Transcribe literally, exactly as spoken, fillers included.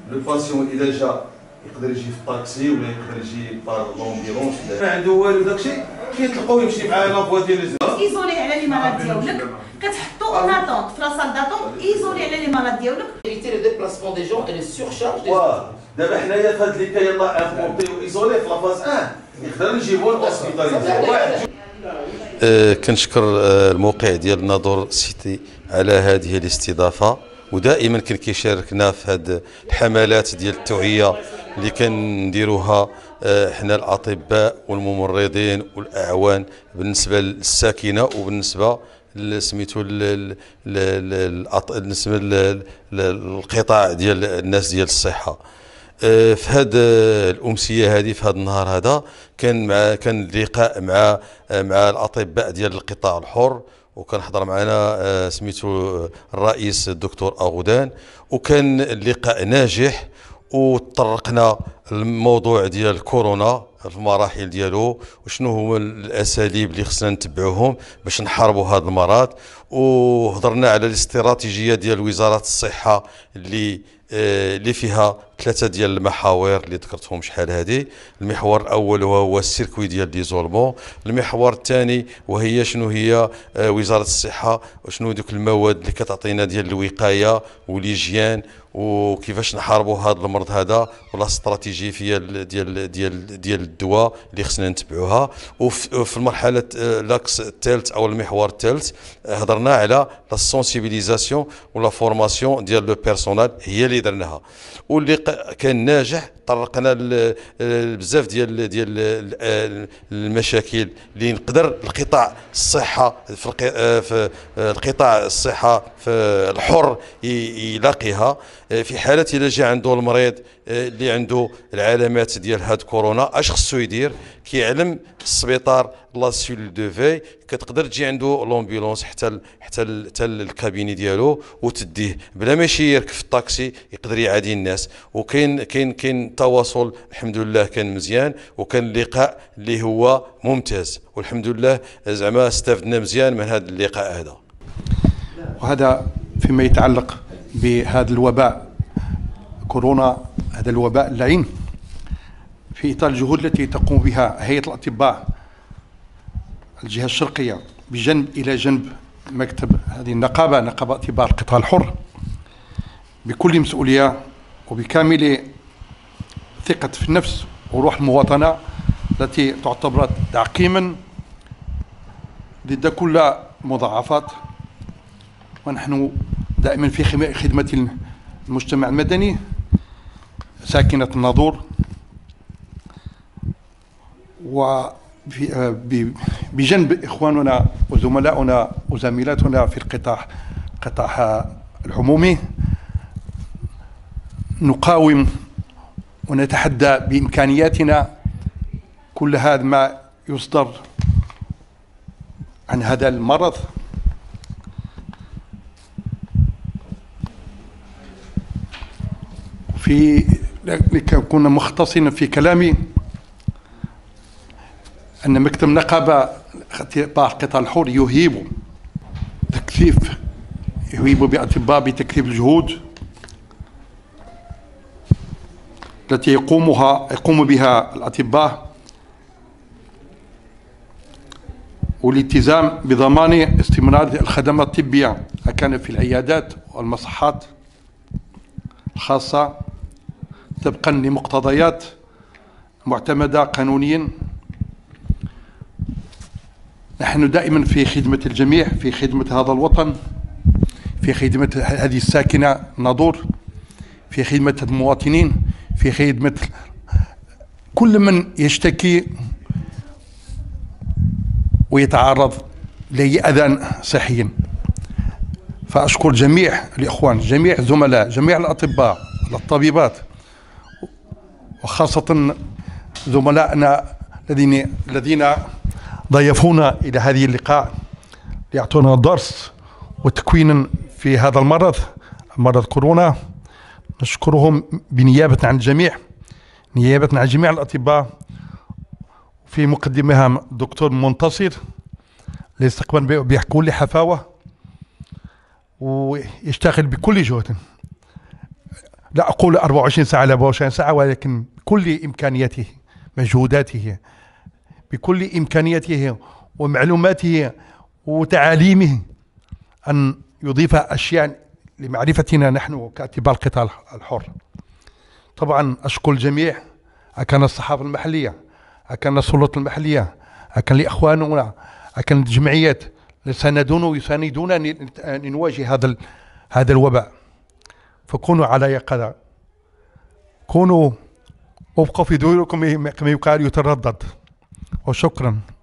لو باسيون اذا جا يقدر يجي في الطاكسي ولا يقدر يجي بار لومبيرونس ما عنده والو داكشي كيتلقاو يمشي مع لافوا ديال ايزولي على لي مرض ديالك كتحطو اون اتونت في لاصال داتونت ايزولي على لي مرض ديالك éviter le déplacement des gens et les surcharges des واه دابا حنايا في هاد لي كا يلاه امبونتي وايزولي في لافاز واحد يقدر نجيبو لوسبيتاليزي واحد. أه كنشكر أه الموقع ديال ناظور سيتي على هذه الاستضافه، ودائما كان كيشاركنا في هذه الحملات ديال التوعيه اللي كنديروها أه حنا الاطباء والممرضين والاعوان بالنسبه للساكنه وبالنسبه سميتو بالنسبه للقطاع ديال الناس ديال الصحه. في هذه الامسيه هذه في هذا النهار هذا كان مع كان لقاء مع مع الاطباء ديال القطاع الحر، وكان حضر معنا سميتو الرئيس الدكتور اغودان، وكان اللقاء ناجح وتطرقنا الموضوع ديال كورونا في المراحل ديالو وشنو هو الاساليب اللي خصنا نتبعوهم باش نحاربوا هذا المرض، وهضرنا على الاستراتيجيه ديال وزاره الصحه اللي اللي فيها ثلاثه ديال المحاور اللي ذكرتهم شحال هذه. المحور الاول وهو السيركوي ديال ديزولمون، المحور الثاني وهي شنو هي وزاره الصحه وشنو دوك المواد اللي كتعطينا ديال الوقايه وليجيان وكيفاش نحاربوا هذا المرض هذا ولا استراتيجيه ديال ديال ديال الدواء اللي خصنا نتبعوها. وفي المرحله لاكس الثالث او المحور الثالث هضرنا على لا سونسيبيليزاسيون ولا فورماسيون ديال لو بيرسونال هي اللي درناها واللي كان ناجح. طرقنا بزاف ديال ديال المشاكل اللي نقدر القطاع الصحه في القطاع الصحه في الحر يلاقيها في حاله الا جا عنده المريض اللي عنده العلامات ديال هاد كورونا. اش خصو يدير؟ كيعلم السبيطار لا سيل دو في كتقدر تجي عنده لومبيلونس حتى حتى حتى الكابيني ديالو وتديه بلا ماشي يركب في الطاكسي، يقدر يعادي الناس. وكاين كاين كاين تواصل الحمد لله كان مزيان، وكان اللقاء اللي هو ممتاز والحمد لله زعما استفدنا مزيان من هذا اللقاء هذا. وهذا فيما يتعلق بهذا الوباء كورونا، هذا الوباء اللعين، في إطار الجهود التي تقوم بها هيئة الأطباء الجهة الشرقية بجنب إلى جنب مكتب هذه النقابة، نقابة أطباء القطاع الحر، بكل مسؤولية وبكامل ثقة في النفس وروح المواطنة التي تعتبر تعقيما ضد كل المضاعفات. ونحن دائما في خدمة المجتمع المدني ساكنة الناظور، وبجنب إخواننا وزملائنا وزميلاتنا في القطاع قطاع العمومي نقاوم ونتحدى بإمكانياتنا كل هذا ما يصدر عن هذا المرض. في لكن مختصين في كلامي أن مكتب نقابة القطاع الحر يهيب تكثيف يهيب بأطباء بتكثيف الجهود التي يقومها يقوم بها الأطباء، والالتزام بضمان استمرار الخدمات الطبية كان في العيادات والمصحات الخاصة طبقا لمقتضيات معتمدة قانونيا. نحن دائما في خدمة الجميع، في خدمة هذا الوطن، في خدمة هذه الساكنة ناظور، في خدمة المواطنين، في خدمة كل من يشتكي ويتعرض لأذى صحي. فأشكر جميع الإخوان، جميع الزملاء، جميع الأطباء، الطبيبات، وخاصة زملائنا الذين الذين ضيفونا إلى هذه اللقاء ليعطونا درس وتكوين في هذا المرض، مرض كورونا. نشكرهم بنيابة عن الجميع، نيابة عن جميع الأطباء، في مقدمها الدكتور منتصر ليستقبل بكل حفاوة ويشتغل بكل جهد لا أقول أربعة وعشرين ساعة لا أربعة وعشرين ساعة، ولكن بكل إمكانياته مجهوداته بكل إمكانياته ومعلوماته وتعاليمه أن يضيف أشياء لمعرفتنا نحن كاتباء القطاع الحر. طبعا أشكر الجميع، أكان الصحافة المحلية، أكان السلطات المحلية، أكان لإخواننا، أكان الجمعيات ساندونا ويساندونا أن نواجه هذا هذا الوباء. فكونوا على يقظة، كونوا وابقوا في دوركم كما يقال يتردد. وشكرا.